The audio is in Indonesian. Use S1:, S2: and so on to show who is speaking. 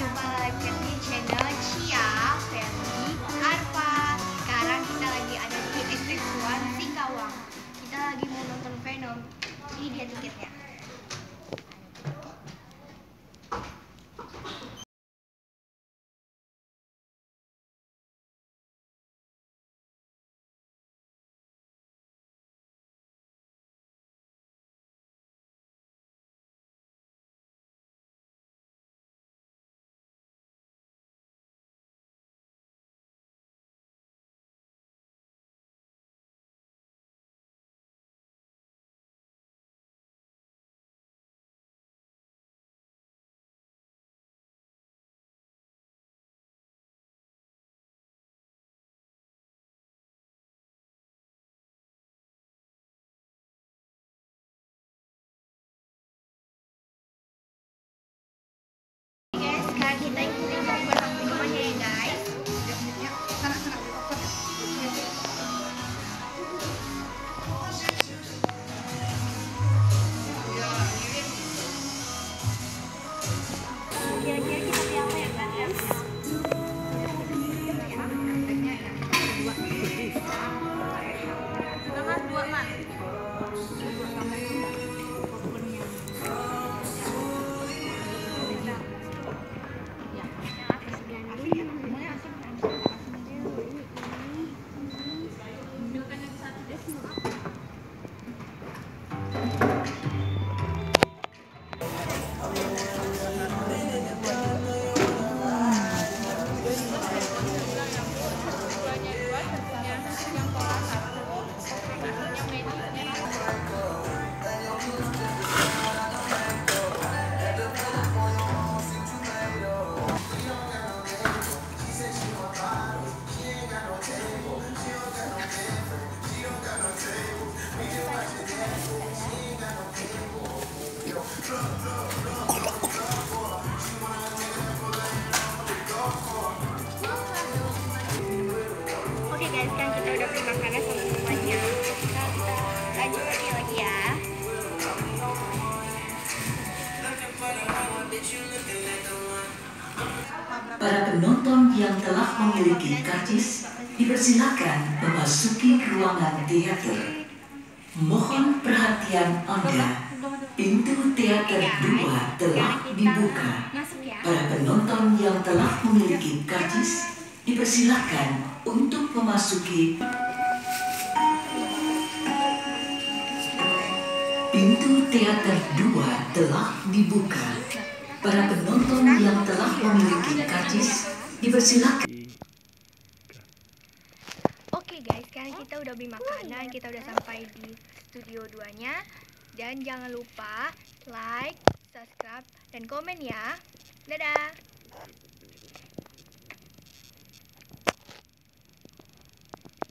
S1: jumpa lagi di channel Cia, Feli, Arfa. Sekarang kita lagi ada di XX1 Singkawang. Kita lagi mau nonton Venom. Ini dia tiketnya. Sekarang kita ikutin minumannya ya guys. Kira-kira kita pilih apa ya guys? Dua man. Oke guys, kan kita udah beli makanan sama semuanya. Nah, kita lanjut lagi ya.
S2: Para penonton yang telah memiliki karcis dipersilakan memasuki ruangan teater. Mohon perhatian Anda. Pintu teater 2 telah dibuka. Para penonton yang telah memiliki karcis dipersilakan untuk memasuki pintu teater 2 telah dibuka. Para penonton yang telah memiliki karcis dipersilakan.
S1: Oke guys, sekarang kita udah beli makanan, kita udah sampai di studio 2-nya. Dan jangan lupa like, subscribe, dan komen ya. Dadah!